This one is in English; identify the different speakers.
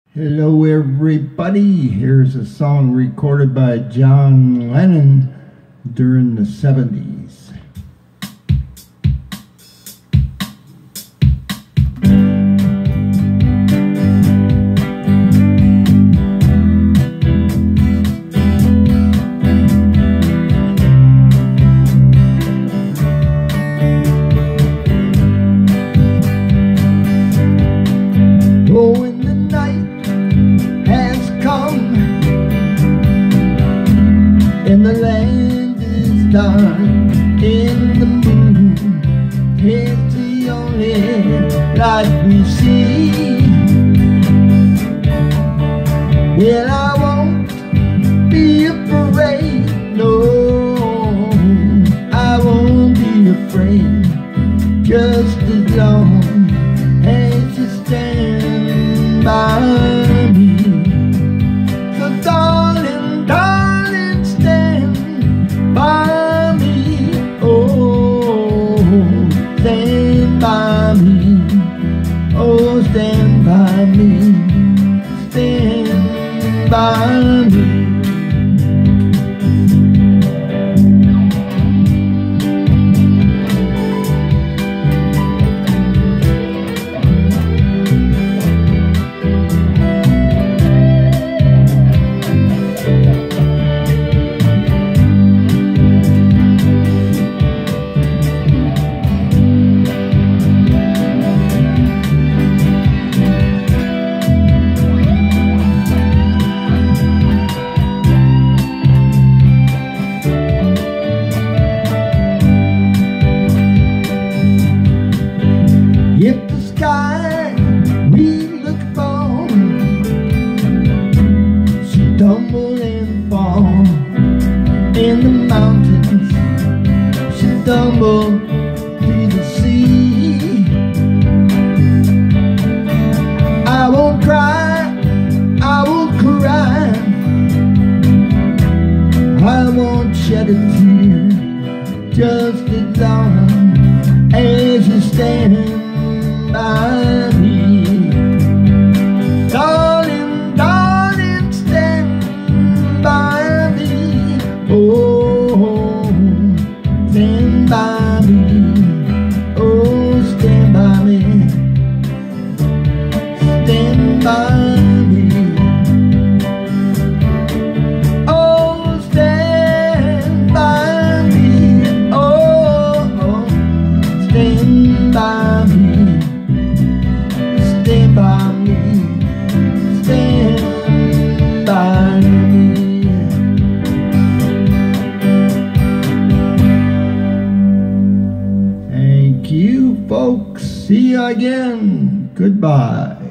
Speaker 1: Hello everybody, here's a song recorded by John Lennon during the 70s. Oh, in the night has come, and the land is dark, and the moon is the only light we see. Well, I won't be afraid, no, I won't be afraid, just as long as you stand by me. So darling, darling, stand by me. Oh, stand by me. Oh, stand by me. Stand by me. If the sky we look for should tumble and fall, and the mountains should tumble to the sea, I won't cry, I won't cry, I won't shed a tear, just as long as you stand by me. Darling, darling, stand by me. Oh, stand by me. Oh, stand by me. Stand by me. Oh, stand by me. Oh, stand by me. Stand by me, stand by me. Thank you, folks. See you again. Goodbye.